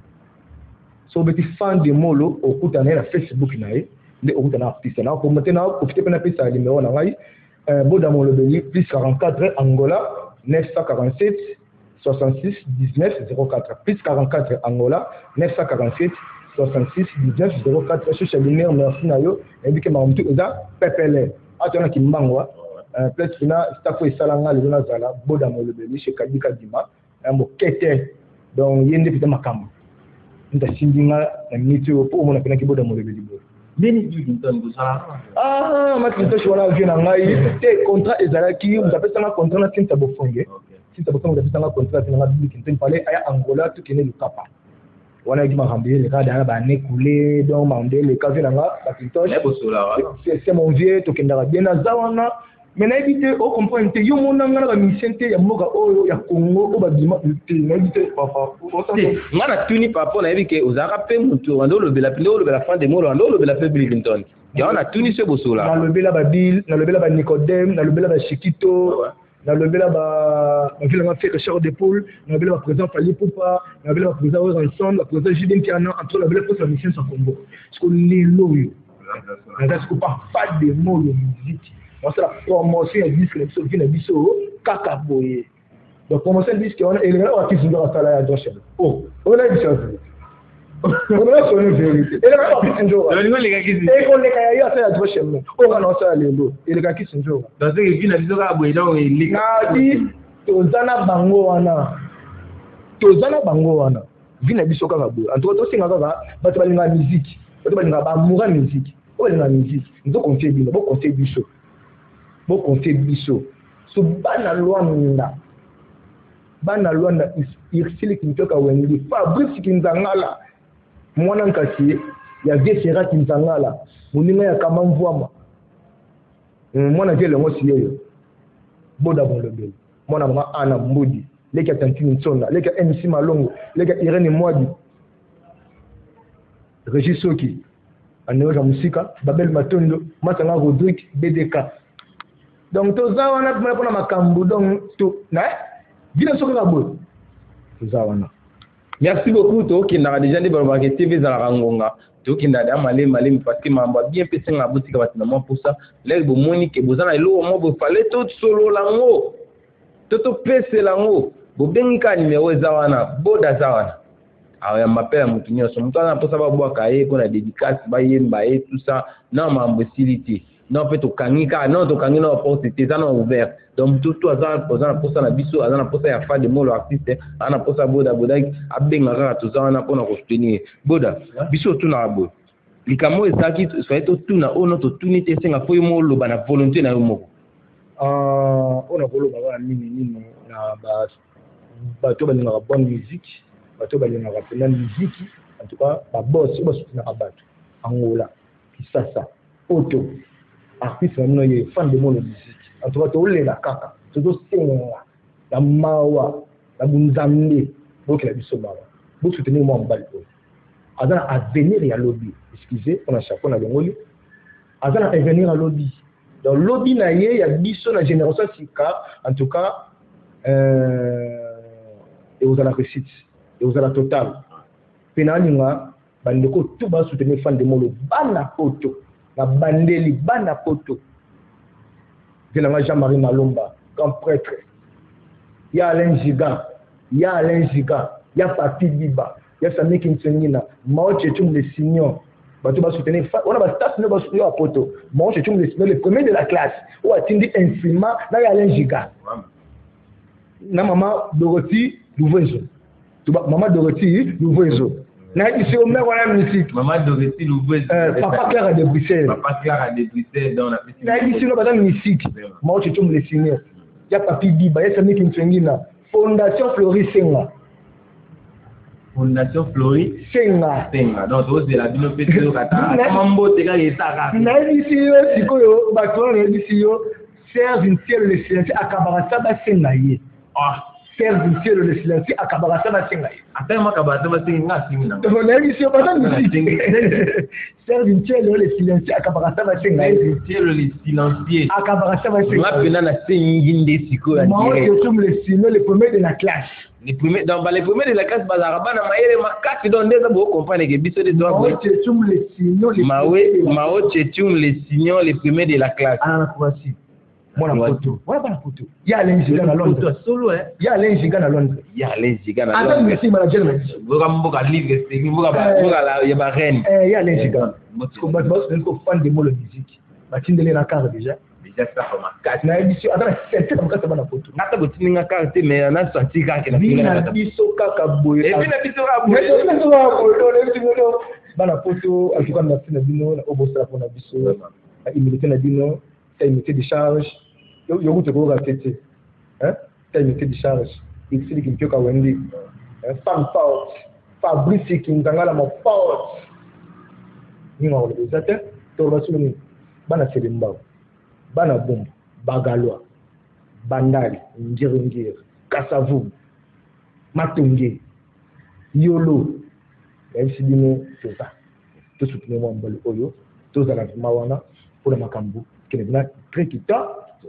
so beti fan de molo okutana na Facebook nae nde okutana artiste na ko maintenant profiter pena pesa numéro na ngai euh boda mon lobeli plus quarante-quatre Angola neuf cent quarante-sept soixante-six dix-neuf zéro quatre plus quarante-quatre Angola neuf cent quarante-sept soixante-six dix-neuf zéro quatre sur le numéro merci na yo et bi ke ma mutu eza pepele atona kimbangwa euh peut-être na stafo esalanga le na zala boda mon lobeli chez Kadika Dima mo kete donc yende pita makamba ndasindinga na minute opo omona pena kiboda mo lebeli bo Beni Clinton buzala ah ma Clinton shwana vient na ngai te contrat ezalaki mutapesa na contrat na tinta bofonge tinta bofonge mutapesa na contrat na Bill Clinton pale aya Angola to kene lukapa wana ki makambe le kada na ba nekule donc mande le kaze na nga ba Clinton c'est mon vieux to kendara bien na zawana mais na éviter au comprendre yo mona ngana ba mission te ya moka oyo ya Congo o ba dima te na éviter papa ngana tuni papa na éviter ozaka pe mutu ando lo bela pilo lo bela fin de molo ando lo bela pe Bill Clinton ya na tuni se bosola na lo bela ba Bill na lo bela ba Nicodème na lo bela ba Chiquito na lo bela ba ba vile nga fait Richard de Paul na lo bela ba président Fali Poupa na lo bela ba président Ranson la président Julien Kiana entre la bela pour sa mission sa Congo parce que les loyo na ça pas pas de molo musique. C'est la promotion du disque, qui vient de Kaka Boye. Donc, promotion du disque, on a éliminé qui sont dans la salle à Joshua. Oh, on a dit ça. On a sonné vérité. Et là, on a dit ça. Et les gars qui sont et on les gars qui sont à Joshua. On a annoncé à l'élo. Et les gars qui sont là. Dans ce qui vient de dire à Boye, là, il est là. Dit, Tozana Bango Wana. Tozana Bango Wana. Vient de dire Kaka Boye. En tout cas, c'est un gars, bah, tu vas aller dans la musique. Tu vas aller dans la moura musique. Tu vas aller dans la musique. Nous devons compter bien. Nous devons compter bien. Bon compter biso so bana lwanda bana lwanda irsili kintoka wengi Fabrice Kinzangala mwana nkasi ya Gesera Kinzangala muninga ya kama mvwama mwana jele ngosi yeyo boda bolobeli mwana mwa ana mbudi leka Tantini Nsonda leka M C Malongo leka Irene Mwadi Régis Soki Aneoja Musika Babel Matondo Matanga Rodrigue B D K. Donc, tout ça, on a pour la makambu. Donc, tout, né? Viens sur la boue. Tout ça, on a. Merci beaucoup, toi, qui n'a déjà dit que T V dans la Rangonga. Toi, qui n'a pas malé, malé, parce que m'a bien fait la boutique pour ça. Là, vous monique, vous en avez l'eau, moi, vous fallait tout solo là-haut. Tout pèse là-haut. Vous bien qu'un numéro Zawana, Boda Zawana. Alors, il m'appelle à Moutinho. Son temps, pour savoir boire cahier, qu'on a dédicace, bailler, bailler, tout ça. Non, ma imbécilité. Non, peut-être au Kanika, non, au Kanika, non, pour c'était ça, non, ouvert. Donc, tout, tout, ça, pour ça, pour ça, la biso, ça, pour ça, il y a pas de mots, l'artiste, on a pour ça, Boda, Boda, à Bengara, tout ça, on a pour nous soutenir. Boda, biso, tout n'a pas. Les camo, ça, qui, soit tout, na, on a tout, unité, c'est un peu, mo, le, la volonté, na, mo. Ah, on a voulu, bah, mini, mini, na, bah, bah, tout, bah, la bonne musique, bah, tout, bah, la musique, en tout cas, bah, boss, bah, soutenir à battre. Angola, qui ça, ça, auto. Artiste est fan de mon musique. En tout cas, tu as la kaka, tu as la mawa, la bunzamne, donc la bisomawa. Vous soutenez moi en balle. À venir, il y a lobby. Excusez, on a chaque fois, on a le aza na revenir à lobby. Donc lobby na ye ya biso na génération sika en tout cas euh et vous allez la réussite et vous allez la totale. Penaninga bandeko tout ba soutenir fan de molo bana poto na bandeli bana poto. Zelanga Jean-Marie Malomba grand prêtre. Il y a Alain Giga, il y a Alain Giga, il y a Papi Biba, il y a Sami Kinsengina, Mao Tchechoum les signons. Bato ba soutenir on a ba stats ne ba soutenir à poto. Mao Tchechoum les signons les premiers de la classe. Ou atindi infiniment na ya Alain Giga. Na maman Dorothy Louvezo. Maman Dorothy Louvezo. Na ici au maire on a musique. Maman Dorothy Louvezo. Papa Clara de Bruxelles. Papa Clara de Bruxelles dans la petite. Na ici on a musique. Mao Tchechoum les signons. Il y a Papi Biba, il y a Sami Kinsengina. Fondation Flori Senga. Fondation Flori Senga. Senga. Donc, c'est la binopétie de Kata. Mambo, t'es gars, il est tard. Na ici, si koyo, bato na ici yo, Serge Ntielo le silencieux akabara saba Senga ye. Ah, Serge Ntielo le silencieux akabara saba Senga ye. Attends, moi akabara saba Senga Senga. Donc na ici yo pas musique. Serge Ntielo le silencieux akabara saba Senga ye. Serge Ntielo le silencieux akabara saba Senga. Moi pena na Senginde siko la. Moi je suis le signaux les premiers de la classe. Les premiers dans les premiers de la classe bazaraba na maele makati donc déjà vous comprenez que biso de doit. Moi je suis les signaux les Mawe Mao Tchechoum les signaux les premiers de la classe. Ah na Croatie. Moi na photo. Voilà pas la photo. Il y a Alain Giga à Londres. Toi solo hein. Il y a Alain Giga à Londres. Il y a Alain Giga à Londres. Attends merci manager. Vous ga mboka livre c'est mboka mboka la ya ba reine. Eh il y a Alain Giga. Parce que moi je suis fan de molo musique. Ba tindele na carte déjà. Déjà ça comme carte. Na édition attends c'est comme ça na photo. Na ta botininga carte mais na sorti carte na na biso kaka boye. Et puis na biso ka boye. Na biso ka boye to na biso bana photo en tout cas na tina bino na obosa pour na biso. Na immunité na bino, ta immunité de charge. Yo yo te ko rakete. Hein? Ta immunité de charge. Il s'est dit que ka wendi. Femme forte. Fabrice Kingangala mo forte. Ni ma wala bizata to rasulu bana selimba. Bana bombe, Bagaloa, Bandari, Ngiringir, Kassavou, Matungi, Yolo, même si nous tout ça, tout soutenir moi en Oyo, tous à la Mawana, pour le Makambu, qui est bien très quittant.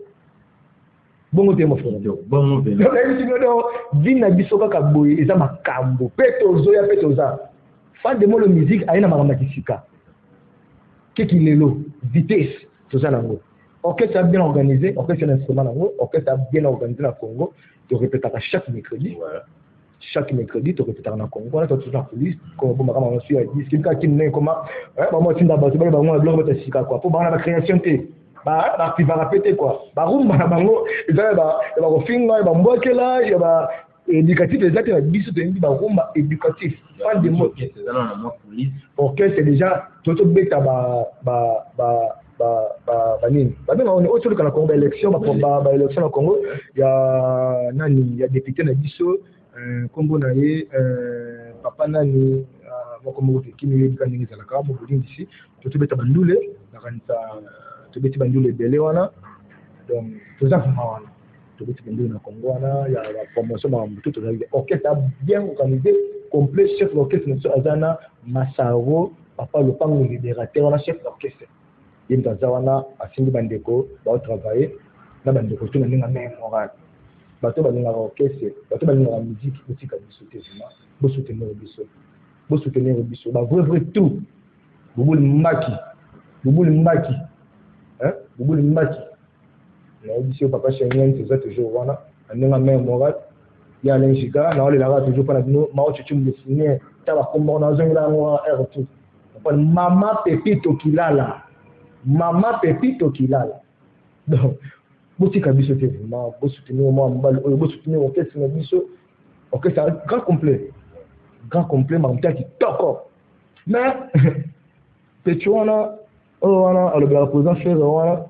Bon, côté mon frère. Bon, côté. Donc, même si nous vina bisoka kaboy, ils ont Makambu, Petozo ya Petoza. Fan de moi la musique, aïna maramatisika. Qu'est-ce qu'il est là? Vitesse, tout ça là-haut. Orchestre bien organisé, orchestre instrument en haut, orchestre bien organisé dans le Congo, tu répéteras chaque mercredi. Voilà. Chaque mercredi, tu répéteras dans le Congo. Là, tu as toujours la police, comme on m'a dit, si quelqu'un qui n'est comment, maman, tu n'as pas de blog, tu as quoi. Pour la création, tu vas répéter quoi. Baroum, bango, il va y avoir film, il va mboke là, il va éducatif, les actes, il va biso, il va baroum éducatif. Pas de mots. Orchestre, c'est déjà, tu as tout bête à ba, ba, ba, ba ba banini babena on autre que la Congo élection ba ba élection na Congo ya nani ya député na biso euh Congo na ye euh papa nani moko moko kimi yebika ndingi za la kamo bulindi ici to to beta bandule na kanisa to beta bandule belé wana donc to za fuma wana to beta bandule na Congo wana ya la promotion ma mbuto to za orchestre bien organisé complet chef d'orchestre na Azana Masaro papa le pango libérateur wana chef d'orchestre il y a des gens qui ont travaillé, qui ont travaillé, qui ont même moral. Ils ont travaillé orchestre, ils ont travaillé la musique, ils ont soutenir le biseau. Ils ont soutenir le biseau. Ils ont vrai tout. Ils ont mbaki. Ils ont mbaki. Ils ont mbaki. Ils ont papa Chénien, c'est ça toujours. Ils ont même moral. Il y a Alain Giga, il y a toujours pas de nous. Mao Tchechoum le signé. Il y a un tout. Maman Pépito qui l'a là. Maman Pépito qui l'a là. Donc, vous avez vu ce vraiment, vous soutenez moi, vous soutenez l'orchestre, orchestre grand complet. Grand complet, mais on qui toque. Mais, petit on a, on a, alors, la présidence fait, on a,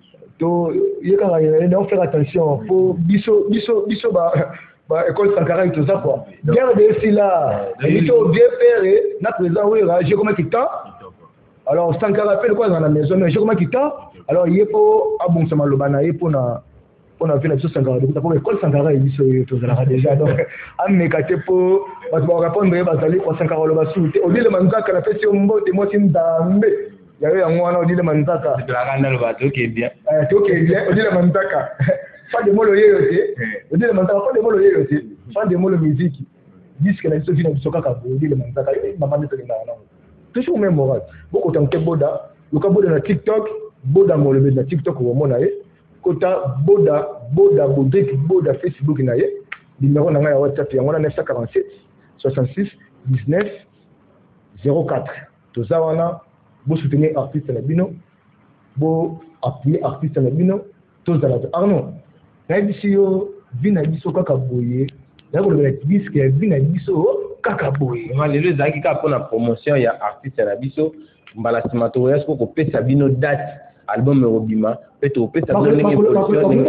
il y a faire attention, pour biso, biso, biso, bah, bah, école Sankara et tout ça, quoi. Bien de ici là, il faut bien faire, na président, oui, j'ai comment qui t'a. Alors, Sankara fait quoi dans la maison, mais j'ai comment qui t'a. Alors, il y a pour, ah bon, ça m'a le banaï pour na, pour na faire la chose Sankara. Donc, pour l'école Sankara, il dit, tout ça déjà. Donc, à me cacher pour, parce qu'on répond, mais, bah, ça allait pour Sankara le bassou. Au lieu de manger, qu'on a fait sur mon mot, et moi, c'est une dame. il y a eu un mois on dit le manzaka c'est la grande bateau qui est bien euh tout qui est bien on dit le manzaka pas de mots le yoté on dit le manzaka pas de mots le yoté pas de mots le musique disque na biso fina biso kaka on dit le manzaka maman de tena na toujours même moral beaucoup tant que boda le boda na TikTok boda mo le na TikTok au mona e kota boda boda bodek boda Facebook na ye numéro na ya WhatsApp ya neuf cent quarante-sept soixante-six dix-neuf zéro quatre to za wana bo soutenir artiste na bino bo appuyer artiste na bino to za la Arnaud na biso yo vina biso kaka boye na ko le disque ya vina biso kaka boye ma lelo zaki ka pona promotion ya artiste na biso mbala simato ya ko pesa bino date album Robima peto pesa bino ndenge production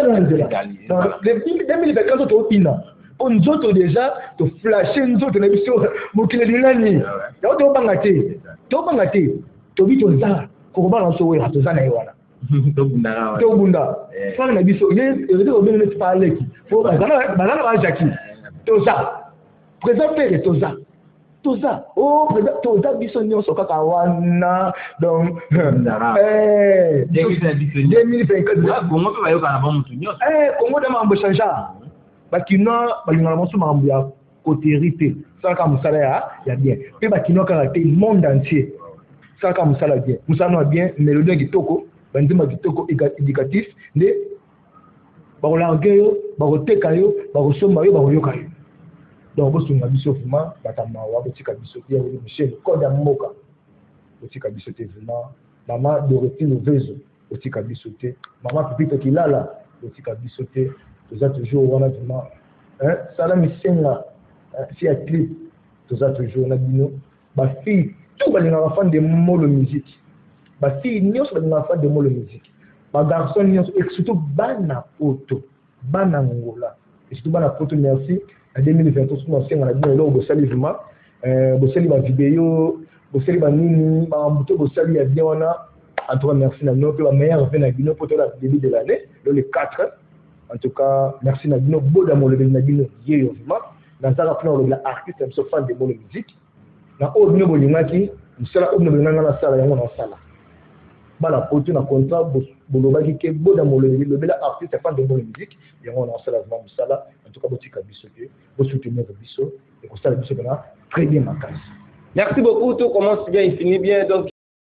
deux mille vingt-quatre to pina on nzoto déjà to flasher nzoto na biso mokile lilani ya to banga te to banga te to bito za ko ba na so we to za na yiwana to bunda to bunda fa na biso ye ye to bino ne parler ki fo ba na ba na ba jaki to za présent père to za to za oh présent to za biso nyonso kaka wana donc eh deux mille vingt-quatre Congo pe ba yo kana ba mutu nyonso eh Congo de mambo chanja bakino balingana mosu mambo ya côté saka musala ya ya bien pe bakino kaka te monde entier saka musala bien musala bien mélodie kitoko bandima kitoko éducatif ne bakolange yo bakoteka yo bakosomba yo bakoyoka yo donc bosunga biso vraiment batamawa botika biso te Michel Koda Mboka botika biso te vraiment mama Dorothy Vezo botika biso te mama Pipito Kilala botika biso te tu as toujours on a vraiment hein ça la mission si à clip tu as toujours on a dit non ba fille tout ba linga fan de molo musique ba fille nyos ba linga fan de molo musique ba garçon nyos et surtout bana poto bana ngola et surtout bana poto merci en deux mille vingt-trois on a dit là au sali vraiment euh bo sali ba vidéo bo sali ba nini ba mbuto bo sali ya bien on a en tout cas merci na no pe ba meilleur vena bino poto la début de l'année le quatre. En tout cas, merci Nabino, Boda Molobé Nabino, Yéyo Vima, dans un rapport de l'artiste, un peu fan de mon musique. Dans le Obno Bolimaki, nous sommes Obno Bolimaki dans la salle, et on a salle. Bala, pour tout un contrat, Bolobaki, qui est Boda Molobé, le bel artiste, fan de mon musique, et on a salle, en tout cas, Botika Bissoté, vous soutenez Bisso, et pour ça, le Bisso, très bien ma case. Merci beaucoup, tout commence bien, il finit bien, donc.